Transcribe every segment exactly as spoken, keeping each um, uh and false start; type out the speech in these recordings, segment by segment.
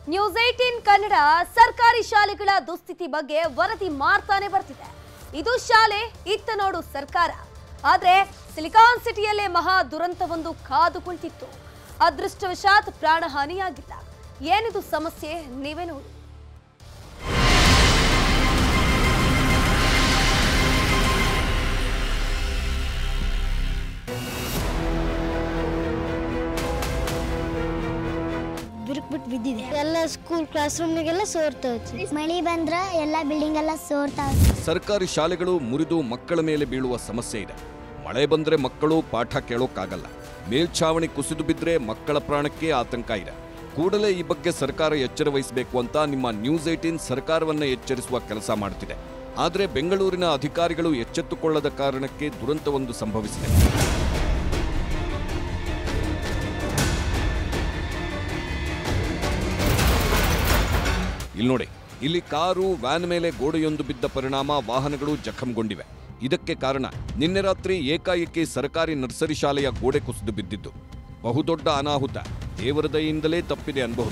News eighteen Kannada ಸರ್ಕಾರಿ ಶಾಲೆಗಳ ದುಸ್ಥಿತಿ ಬಗ್ಗೆ ವರದಿ ಮಾಡ್ತಾನೆ ಬರ್ತಿದೆ. ಇದು ಶಾಲೆ ಇತ್ತ ನೋಡು ಸರ್ಕಾರ. ಆದ್ರೆ ಸಿಲಿಕಾನ್ ಸಿಟಿಯಲ್ಲೇ ಮಹಾ ದುರಂತವೊಂದು ಕಾದು ಕುಳಿತಿತ್ತು. ಅದೃಷ್ಟವಶಾತ್ ಪ್ರಾಣಹಾನಿಯಾಗಿಲ್ಲ. ಏನಿದು ಸಮಸ್ಯೆ ನೀವೇ ನೋಡಿ. ಬಿರುಕ್ಬಿಟ್ಟು ಬಿದ್ದಿದೆ. ಎಲ್ಲ ಸ್ಕೂಲ್ ಕ್ಲಾಸ್ ರೂಮ್ಗೆಲ್ಲ ಸೋರ್ತಾ ಇದೆ. ಮಳೆ ಬಂದ್ರ ಎಲ್ಲ ಬಿಲ್ಡಿಂಗ್ ಎಲ್ಲ ಸೋರ್ತಾ ಇದೆ. ಸರ್ಕಾರಿ ಶಾಲೆಗಳು ಮುರಿದು ಮಕ್ಕಳ ಮೇಲೆ ಬೀಳುವ ಸಮಸ್ಯೆ ಇದೆ. ಮಳೆ ಬಂದ್ರೆ ಮಕ್ಕಳು ಪಾಠ ಕೇಳೋಕ್ಕಾಗಲ್ಲ. ಮೇಲ್ಛಾವಣಿ ಕುಸಿದು ಬಿದ್ರೆ ಮಕ್ಕಳ ಪ್ರಾಣಕ್ಕೆ ಆತಂಕ ಇದೆ. ಕೂಡಲೇ ಈ ಬಗ್ಗೆ ಸರ್ಕಾರ ಎಚ್ಚರ ವಹಿಸಬೇಕು ಅಂತ ನಿಮ್ಮ ನ್ಯೂಸ್ ಏಟೀನ್ ಸರ್ಕಾರವನ್ನ ಎಚ್ಚರಿಸುವ ಕೆಲಸ ಮಾಡುತ್ತಿದೆ. ಆದರೆ ಬೆಂಗಳೂರಿನ ಅಧಿಕಾರಿಗಳು ಎಚ್ಚೆತ್ತುಕೊಳ್ಳದ ಕಾರಣಕ್ಕೆ ದುರಂತವೊಂದು ಸಂಭವಿಸಿದೆ. ಇಲ್ಲಿ ನೋಡಿ, ಇಲ್ಲಿ ಕಾರು ವ್ಯಾನ್ ಮೇಲೆ ಗೋಡೆಯೊಂದು ಬಿದ್ದ ಪರಿಣಾಮ ವಾಹನಗಳು ಜಖಂಗೊಂಡಿವೆ. ಇದಕ್ಕೆ ಕಾರಣ ನಿನ್ನೆ ರಾತ್ರಿ ಏಕಾಏಕಿ ಸರ್ಕಾರಿ ನರ್ಸರಿ ಶಾಲೆಯ ಗೋಡೆ ಕುಸಿದು ಬಿದ್ದಿದ್ದು. ಬಹುದೊಡ್ಡ ಅನಾಹುತ ದೇವರ ದಯೆಯಿಂದಲೇ ತಪ್ಪಿದೆ ಅನ್ಬಹುದು.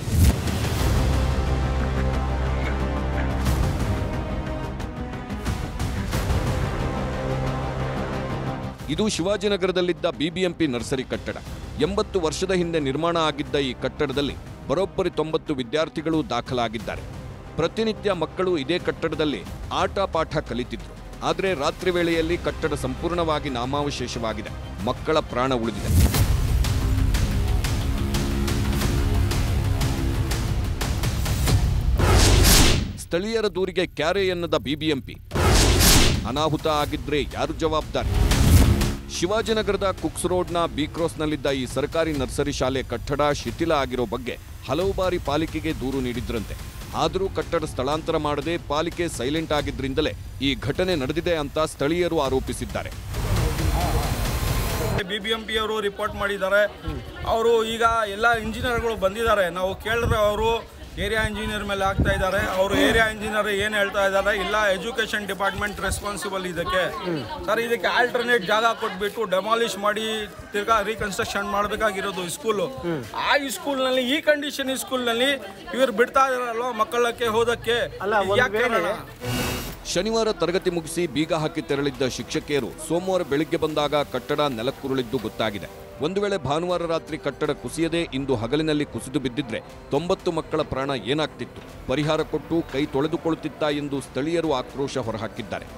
ಇದು ಶಿವಾಜಿನಗರದಲ್ಲಿದ್ದ ಬಿಬಿಎಂಪಿ ನರ್ಸರಿ ಕಟ್ಟಡ. ಎಂಬತ್ತು ವರ್ಷದ ಹಿಂದೆ ನಿರ್ಮಾಣ ಆಗಿದ್ದ ಈ ಕಟ್ಟಡದಲ್ಲಿ ಬರೋಬ್ಬರಿ ತೊಂಬತ್ತು ವಿದ್ಯಾರ್ಥಿಗಳು ದಾಖಲಾಗಿದ್ದಾರೆ. ಪ್ರತಿನಿತ್ಯ ಮಕ್ಕಳು ಇದೇ ಕಟ್ಟಡದಲ್ಲಿ ಆಟ ಪಾಠ ಕಲಿತಿದ್ರು. ಆದರೆ ರಾತ್ರಿ ವೇಳೆಯಲ್ಲಿ ಕಟ್ಟಡ ಸಂಪೂರ್ಣವಾಗಿ ನಾಮಾವಶೇಷವಾಗಿದೆ. ಮಕ್ಕಳ ಪ್ರಾಣ ಉಳಿದಿದೆ. ಸ್ಥಳೀಯರ ದೂರಿಗೆ ಕ್ಯಾರೆ ಎನ್ನದ ಬಿಬಿಎಂಪಿ. ಅನಾಹುತ ಆಗಿದ್ರೆ ಯಾರು ಜವಾಬ್ದಾರಿ? ಶಿವಾಜಿನಗರದ ಕುಕ್ಸ್ ರೋಡ್ನ ಬಿ ಕ್ರಾಸ್ನಲ್ಲಿದ್ದ ಈ ಸರ್ಕಾರಿ ನರ್ಸರಿ ಶಾಲೆ ಕಟ್ಟಡ ಶಿಥಿಲ ಆಗಿರೋ ಬಗ್ಗೆ ಹಲವು ಬಾರಿ ಪಾಲಿಕೆಗೆ ದೂರು ನೀಡಿದ್ರಂತೆ. ಆದರೂ ಕಟ್ಟಡ ಸ್ಥಳಾಂತರ ಮಾಡದೆ ಪಾಲಿಕೆ ಸೈಲೆಂಟ್ ಆಗಿದ್ರಿಂದಲೇ ಈ ಘಟನೆ ನಡೆದಿದೆ ಅಂತ ಸ್ಥಳೀಯರು ಆರೋಪಿಸಿದ್ದಾರೆ. ಬಿಬಿಎಂಪಿ ಅವರು ರಿಪೋರ್ಟ್ ಮಾಡಿದ್ದಾರೆ. ಅವರು ಈಗ ಎಲ್ಲ ಇಂಜಿನಿಯರ್ಗಳು ಬಂದಿದ್ದಾರೆ. ನಾವು ಕೇಳಿದ್ರೆ ಅವರು ಏರಿಯಾ ಇಂಜಿನಿಯರ್ ಮೇಲೆ ಆಗ್ತಾ ಇದ್ದಾರೆ. ಅವರು ಏರಿಯಾ ಇಂಜಿನಿಯರ್ ಏನು ಹೇಳ್ತಾ ಇದ್ದಾರೆ, ಇಲ್ಲ ಎಜುಕೇಷನ್ ಡಿಪಾರ್ಟ್ಮೆಂಟ್ ರೆಸ್ಪಾನ್ಸಿಬಲ್ ಇದಕ್ಕೆ. ಸರ್, ಇದಕ್ಕೆ ಆಲ್ಟರ್ನೇಟ್ ಜಾಗ ಕೊಟ್ಬಿಟ್ಟು ಡೆಮಾಲಿಷ್ ಮಾಡಿ ತಿರ್ಗಾ ರೀಕನ್ಸ್ಟ್ರಕ್ಷನ್ ಮಾಡಬೇಕಾಗಿರೋದು ಸ್ಕೂಲು. ಆ ಸ್ಕೂಲ್ನಲ್ಲಿ ಈ ಕಂಡೀಷನ್ ಸ್ಕೂಲ್ನಲ್ಲಿ ಇವರು ಬಿಡ್ತಾ ಇದಾರಲ್ವ ಮಕ್ಕಳಕ್ಕೆ ಹೋದಕ್ಕೆ. ಶನಿವಾರ ತರಗತಿ ಮುಗಿಸಿ ಬೀಗ ಹಾಕಿ ತೆರಳಿದ್ದ ಶಿಕ್ಷಕಿಯರು ಸೋಮವಾರ ಬೆಳಿಗ್ಗೆ ಬಂದಾಗ ಕಟ್ಟಡ ನೆಲಕ್ಕುರುಳಿದ್ದು ಗೊತ್ತಾಗಿದೆ. ಒಂದು ವೇಳೆ ಭಾನುವಾರ ರಾತ್ರಿ ಕಟ್ಟಡ ಕುಸಿಯದೆ ಇಂದು ಹಗಲಿನಲ್ಲಿ ಕುಸಿದು ಬಿದ್ದಿದ್ರೆ ತೊಂಬತ್ತು ಮಕ್ಕಳ ಪ್ರಾಣ ಏನಾಗ್ತಿತ್ತು? ಪರಿಹಾರ ಕೊಟ್ಟು ಕೈ ತೊಳೆದುಕೊಳ್ಳುತ್ತಿತ್ತಾ ಎಂದು ಸ್ಥಳೀಯರು ಆಕ್ರೋಶ ಹೊರಹಾಕಿದ್ದಾರೆ.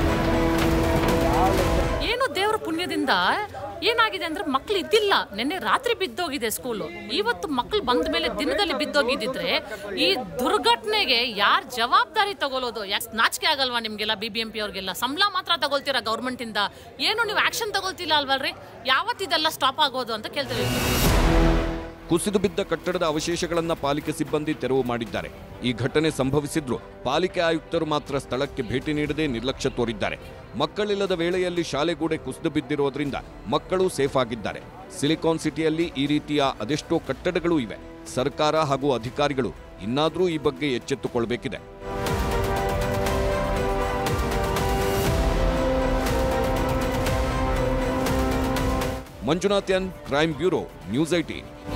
ಏನು ದೇವರ ಪುಣ್ಯದಿಂದ ಏನಾಗಿದೆ ಅಂದ್ರೆ ಮಕ್ಳು ಇದ್ದಿಲ್ಲ. ನಿನ್ನೆ ರಾತ್ರಿ ಬಿದ್ದೋಗಿದೆ ಸ್ಕೂಲು. ಇವತ್ತು ಮಕ್ಳು ಬಂದ ಮೇಲೆ ದಿನದಲ್ಲಿ ಬಿದ್ದೋಗಿದ್ದಿದ್ರೆ ಈ ದುರ್ಘಟನೆಗೆ ಯಾರು ಜವಾಬ್ದಾರಿ ತಗೊಳ್ಳೋದು? ಯಾಕೆ ನಾಚಿಕೆ ಆಗಲ್ವಾ ನಿಮ್ಗೆಲ್ಲ? ಬಿ ಬಿ ಎಂ ಪಿ ಅವ್ರಿಗೆಲ್ಲ ಸಂಬಳ ಮಾತ್ರ ತಗೊಳ್ತೀರಾ ಗೌರ್ಮೆಂಟ್ ಇಂದ, ಏನು ನೀವು ಆಕ್ಷನ್ ತಗೊಳ್ತಿಲ್ಲ ಅಲ್ವಲ್ರಿ? ಯಾವತ್ತಿದೆಲ್ಲ ಸ್ಟಾಪ್ ಆಗೋದು ಅಂತ ಕೇಳ್ತೀವಿ. ಕುಸಿದು ಬಿದ್ದ ಕಟ್ಟಡದ ಅವಶೇಷಗಳನ್ನ ಪಾಲಿಕೆ ಸಿಬ್ಬಂದಿ ತೆರವು ಮಾಡಿದ್ದಾರೆ. ಈ ಘಟನೆ ಸಂಭವಿಸಿದ್ರು ಪಾಲಿಕೆ ಆಯುಕ್ತರು ಮಾತ್ರ ಸ್ಥಳಕ್ಕೆ ಭೇಟಿ ನೀಡದೆ ನಿರ್ಲಕ್ಷ್ಯ ತೋರಿದ್ದಾರೆ. ಮಕ್ಕಳಿಲ್ಲದ ವೇಳೆಯಲ್ಲಿ ಶಾಲೆಗೂಡೆ ಕುಸಿದು ಬಿದ್ದಿರೋದ್ರಿಂದ ಮಕ್ಕಳು ಸೇಫ್ ಆಗಿದ್ದಾರೆ. ಸಿಲಿಕಾನ್ ಸಿಟಿಯಲ್ಲಿ ಈ ರೀತಿಯ ಅದೆಷ್ಟೋ ಕಟ್ಟಡಗಳು ಇವೆ. ಸರ್ಕಾರ ಹಾಗೂ ಅಧಿಕಾರಿಗಳು ಇನ್ನಾದರೂ ಈ ಬಗ್ಗೆ ಎಚ್ಚೆತ್ತುಕೊಳ್ಳಬೇಕಿದೆ. Manjunath N, crime bureau, news eighteen.